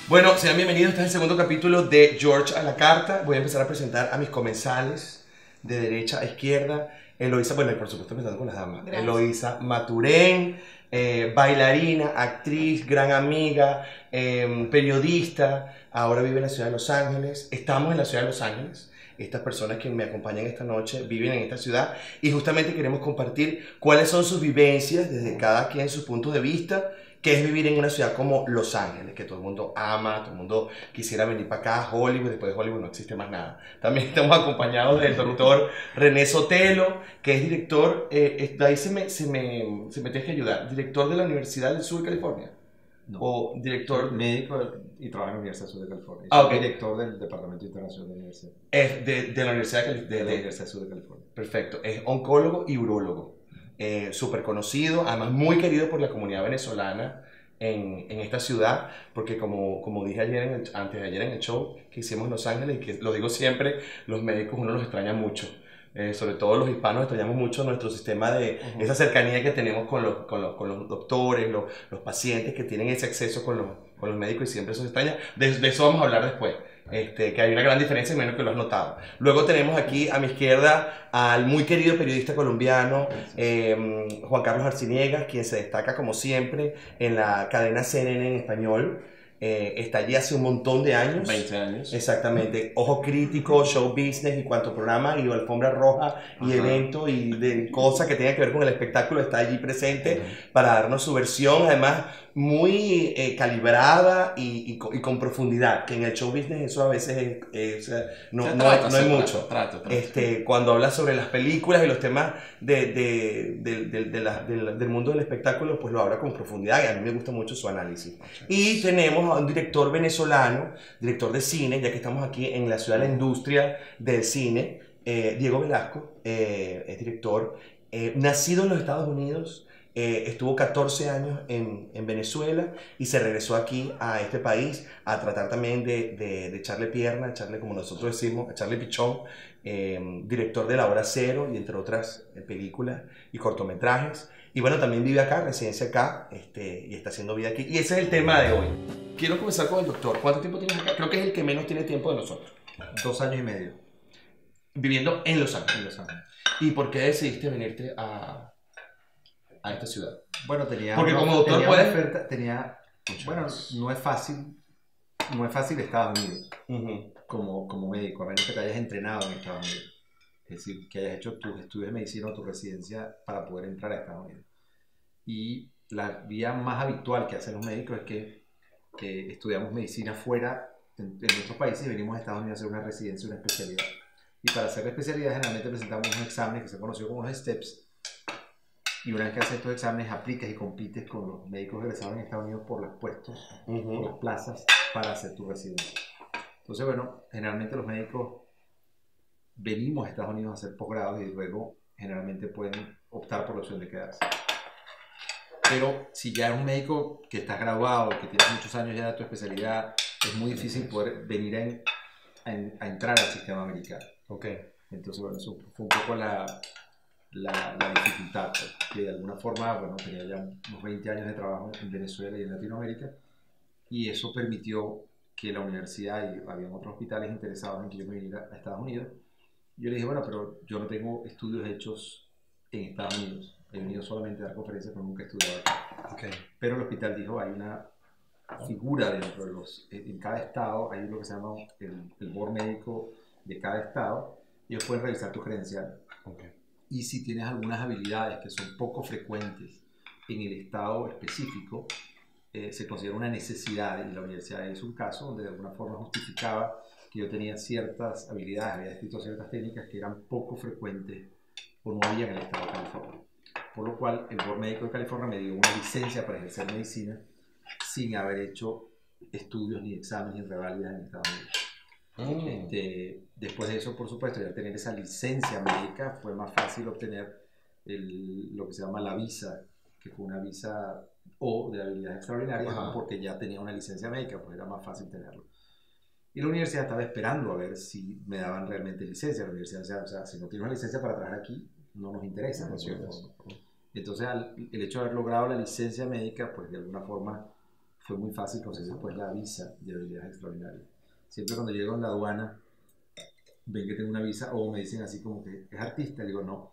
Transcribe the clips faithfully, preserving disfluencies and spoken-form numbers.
Bueno, sean bienvenidos. Este es el segundo capítulo de George a la Carta. Voy a empezar a presentar a mis comensales de derecha a izquierda. Eloísa, bueno, y por supuesto empezando con las damas. Gracias. Eloísa Maturén, eh, bailarina, actriz, gran amiga, eh, periodista. Ahora vive en la ciudad de Los Ángeles. Estamos en la ciudad de Los Ángeles. Estas personas que me acompañan esta noche viven en esta ciudad y justamente queremos compartir cuáles son sus vivencias desde cada quien su punto de vista, que es vivir en una ciudad como Los Ángeles, que todo el mundo ama, todo el mundo quisiera venir para acá, Hollywood. Después de Hollywood no existe más nada. También estamos acompañados del doctor René Sotelo, que es director, eh, ahí se me, se, me, se me tiene que ayudar, director de la Universidad del Sur de California. No. O director... Médico y trabaja en la Universidad Sur de California. Ah, ok. Director del Departamento Internacional de la Universidad. Es de, de la Universidad de, Cali- de, De la de- Universidad Sur de California. Perfecto. Es oncólogo y urólogo. Eh, súper conocido, además muy querido por la comunidad venezolana en, en esta ciudad, porque como, como dije ayer en el- antes de ayer en el show que hicimos en Los Ángeles, y que lo digo siempre, los médicos uno los extraña mucho. Eh, sobre todo los hispanos extrañamos mucho nuestro sistema de Ujú. esa cercanía que tenemos con los, con los, con los doctores, los, los pacientes que tienen ese acceso con los, con los médicos, y siempre eso se extraña. De, de eso vamos a hablar después. Este, que hay una gran diferencia, menos que lo has notado. Luego tenemos aquí a mi izquierda al muy querido periodista colombiano eh, Juan Carlos Arciniegas, quien se destaca como siempre en la cadena C N N en español. Eh, está allí hace un montón de años. veinte años. Exactamente. Ojo Crítico, Show Business y cuanto programa y alfombra roja y Ajá. evento y de cosas que tengan que ver con el espectáculo está allí presente para darnos su versión, además muy eh, calibrada y, y, con, y con profundidad, que en el show business eso a veces es, es, eh, no, Se no, trata, no se hay trata, mucho. trato, trato. Este, cuando habla sobre las películas y los temas de, de, de, de, de la- del- del mundo del espectáculo, pues lo habla con profundidad y a mí me gusta mucho su análisis. Y tenemos a un director venezolano, director de cine, ya que estamos aquí en la ciudad de la industria del cine, eh, Diego Velasco, eh, es director, eh, nacido en los Estados Unidos. Eh, estuvo catorce años en, en Venezuela y se regresó aquí a este país a tratar también de, de, de echarle pierna, echarle, como nosotros decimos, echarle pichón. Eh, director de La Hora Cero y entre otras eh, películas y cortometrajes. Y bueno, también vive acá, residencia acá, este, y está haciendo vida aquí. Y ese es el tema de hoy. Quiero comenzar con el doctor. ¿Cuánto tiempo tienes acá? Creo que es el que menos tiene tiempo de nosotros. Dos años y medio Viviendo en Los en Ángeles. Los Ángeles. ¿Y por qué decidiste venirte a, a esta ciudad? Bueno, tenía Porque una, como doctor tenía puedes- una oferta, tenía, bueno, no es fácil, no es fácil Estados Unidos Uh-huh. como, como médico, a menos que te hayas entrenado en Estados Unidos. Es decir, que hayas hecho tus estudios de medicina o tu residencia para poder entrar a Estados Unidos. Y la vía más habitual que hacen los médicos es que, que estudiamos medicina fuera, en, en nuestros países, y venimos a Estados Unidos a hacer una residencia, una especialidad. Y para hacer la especialidad generalmente presentamos unos exámenes que se conocen como los STEPS. Y una vez que haces estos exámenes, aplicas y compites con los médicos egresados en Estados Unidos por los puestos, por Uh-huh. las plazas para hacer tu residencia. Entonces, bueno, generalmente los médicos venimos a Estados Unidos a hacer posgrados y luego generalmente pueden optar por la opción de quedarse. Pero si ya eres un médico que estás graduado, que tienes muchos años ya de tu especialidad, es muy difícil poder venir a, en- a en- a entrar al sistema americano. Ok. Entonces, bueno, eso fue un poco la, la, la dificultad, pues, que de alguna forma, bueno, tenía ya unos veinte años de trabajo en Venezuela y en Latinoamérica, y eso permitió que la universidad y había otros hospitales interesados en que yo me viniera a Estados Unidos. Yo le dije, bueno, pero yo no tengo estudios hechos en Estados Unidos, he venido solamente a dar conferencias, pero nunca he estudiado aquí. Ok. Pero el hospital dijo, hay una figura dentro de los, en cada estado, hay lo que se llama el, el board médico de cada estado, y ellos pueden revisar tu credencial. Ok. Y si tienes algunas habilidades que son poco frecuentes en el estado específico, eh, se considera una necesidad, y la universidad hizo un caso donde de alguna forma justificaba que yo tenía ciertas habilidades, había escrito ciertas técnicas que eran poco frecuentes o no había en el estado de California. Por lo cual el Board Médico de California me dio una licencia para ejercer medicina sin haber hecho estudios ni exámenes ni reválidas en Estados Unidos. Mm. Este, después de eso, por supuesto, ya tener esa licencia médica, fue más fácil obtener el, lo que se llama la visa, que fue una visa O de habilidades extraordinarias, Ajá. porque ya tenía una licencia médica, pues era más fácil tenerlo. Y la universidad estaba esperando a ver si me daban realmente licencia. La universidad, o sea, o sea si no tienes una licencia para trabajar aquí, no nos interesa, ¿no es cierto? Entonces, al, el hecho de haber logrado la licencia médica, pues de alguna forma fue muy fácil conseguir después la visa de habilidades extraordinarias. Siempre cuando llego en la aduana, ven que tengo una visa o me dicen así como que es artista, le digo no,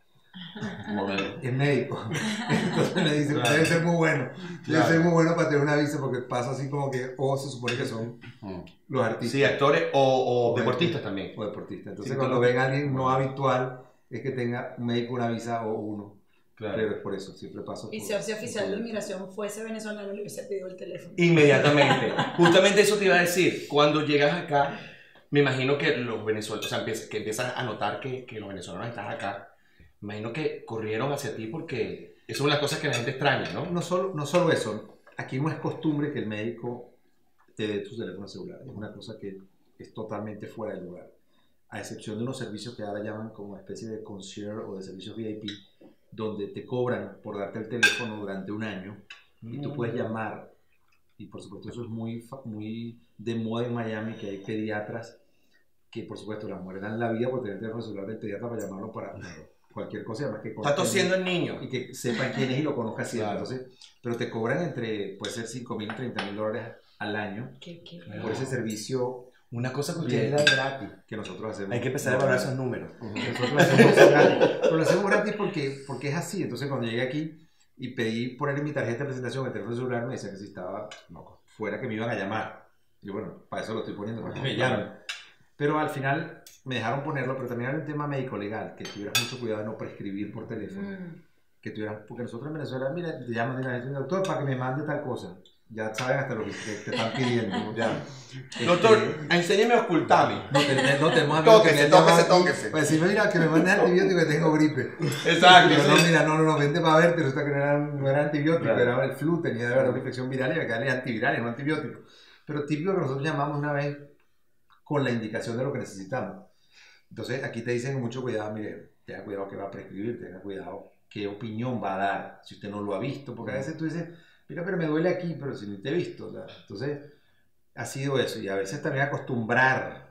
es médico. Entonces me dicen, claro, debe ser muy bueno, debe claro. ser muy bueno para tener una visa porque pasa así como que, o se supone que son los artistas. Sí, actores o, o, o deportistas también. O deportistas. Entonces sí, cuando ven a alguien no habitual, es que tenga un médico, una visa o uno. Claro. Pero es por eso, siempre paso. Y si ese oficial de inmigración fuese venezolano, le hubiese pedido el teléfono. Inmediatamente. Justamente eso te iba a decir. Cuando llegas acá, me imagino que los venezolanos, o sea, que empiezas a notar que, que los venezolanos están acá, me imagino que corrieron hacia ti porque eso es una de las cosas que la gente extraña, ¿no? No solo, no solo eso, aquí no es costumbre que el médico te dé tu teléfono celular, es una cosa que es totalmente fuera de lugar. A excepción de unos servicios que ahora llaman como especie de concierge o de servicios V I P, donde te cobran por darte el teléfono durante un año y tú puedes llamar, y por supuesto eso es muy, muy de moda en Miami, que hay pediatras que por supuesto las mujeres dan la vida por tener el teléfono celular del pediatra para llamarlo para cualquier cosa, además que está tosiendo el niño y que sepan quién es y lo conozca siempre. Claro. Entonces, pero te cobran entre, puede ser cinco mil, treinta mil dólares al año ¿Qué, qué? por ese servicio. Una cosa que ustedes dan gratis, que nosotros hacemos. Hay que empezar a evaluar esos números. Uh-huh. Nosotros lo hacemos gratis. Pero lo hacemos gratis porque, porque es así. Entonces, cuando llegué aquí y pedí poner en mi tarjeta de presentación el teléfono celular, me decían que si estaba no, fuera, que me iban a llamar. Y bueno, para eso lo estoy poniendo, para que me llamen. Pero al final me dejaron ponerlo, pero también era un tema médico-legal, que tuvieras mucho cuidado de no prescribir por teléfono. Mm. Que tuvieras, porque nosotros en Venezuela, mira, te llaman de una vez, doctor, para que me mande tal cosa. Ya saben hasta lo que te, te están pidiendo. Ya. Doctor, este, enséñeme a ocultarme. No, te, no tenemos amigos tóquese, que tóquese, tóquese. Pues si no, mira, que me mande antibiótico que tengo gripe. Exacto. Pero sí. no, mira, no, no, no, vente para verte, resulta que no era, no era antibiótico, claro. Era el flu, tenía de verdad una infección viral y había que darle antivirales, no antibiótico. Pero típico que nosotros llamamos una vez con la indicación de lo que necesitamos. Entonces aquí te dicen mucho cuidado, mire, tenga cuidado que va a prescribir, tenga cuidado qué opinión va a dar si usted no lo ha visto, porque a veces tú dices, mira, pero me duele aquí, pero si no te he visto. O sea, entonces ha sido eso, y a veces también acostumbrar,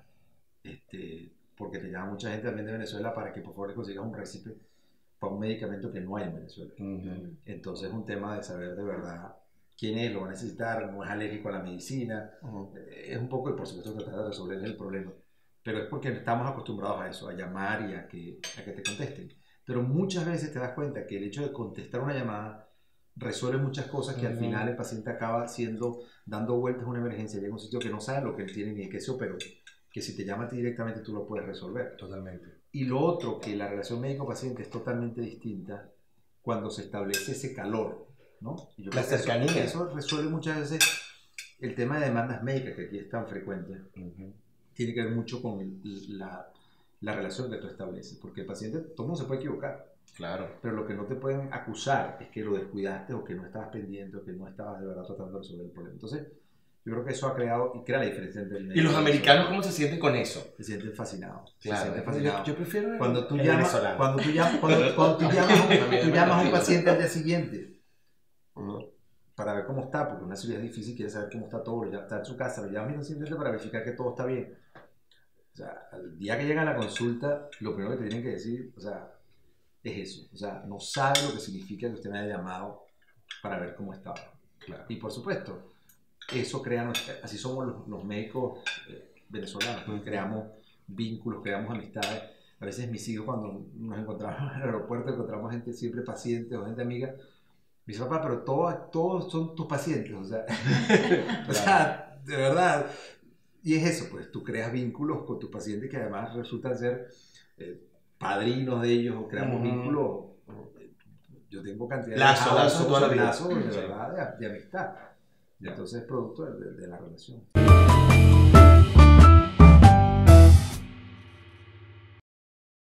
este, porque te llama mucha gente también de Venezuela para que por favor le consigas un récipe para un medicamento que no hay en Venezuela. Uh-huh. Entonces es un tema de saber de verdad quién es, lo va a necesitar, no es alérgico a la medicina, uh-huh. Es un poco, y por supuesto tratar de resolver el problema, pero es porque estamos acostumbrados a eso, a llamar y a que, a que te contesten. Pero muchas veces te das cuenta que el hecho de contestar una llamada resuelve muchas cosas que uh-huh. al final el paciente acaba siendo, dando vueltas a una emergencia, llega a un sitio que no sabe lo que él tiene ni de qué se operó, que si te llama a ti directamente tú lo puedes resolver. Totalmente. Y lo otro, que la relación médico-paciente es totalmente distinta cuando se establece ese calor, ¿no? Y yo la cercanía. Eso, eso resuelve muchas veces el tema de demandas médicas, que aquí es tan frecuente. Uh-huh. Tiene que ver mucho con la, la relación que tú estableces, porque el paciente, todo el mundo se puede equivocar. Claro. Pero lo que no te pueden acusar es que lo descuidaste o que no estabas pendiente o que no estabas de verdad tratando de resolver el problema. Entonces, yo creo que eso ha creado y crea la diferencia entre el médico. ¿Y los americanos cómo se sienten con eso? Se sienten fascinados. Claro. Se sienten fascinados. Yo, yo prefiero cuando tú llamas, cuando tú llamas, cuando, cuando tú llamas, a, tú llamas a un paciente al día siguiente uh-huh. para ver cómo está, porque una cirugía es difícil, quiere saber cómo está todo, ya está en su casa, lo llamas simplemente para verificar que todo está bien. O sea, al día que llega a la consulta, lo primero que te tienen que decir, o sea, es eso. O sea, no sabe lo que significa que usted me haya llamado para ver cómo estaba. Claro. Y por supuesto, eso crea, así somos los, los médicos eh, venezolanos, pues, creamos vínculos, creamos amistades. A veces mis hijos, cuando nos encontramos en el aeropuerto, encontramos gente siempre paciente o gente amiga, me dice, papá, pero todos, todos son tus pacientes, o sea, o sea, de verdad. Y es eso, pues tú creas vínculos con tus pacientes que además resultan ser eh, padrinos de ellos, o creamos uh-huh. vínculos. Yo tengo cantidad lazo, de lazos toda la vida. Lazos de verdad, de, de amistad. Y entonces es producto de, de, de la relación.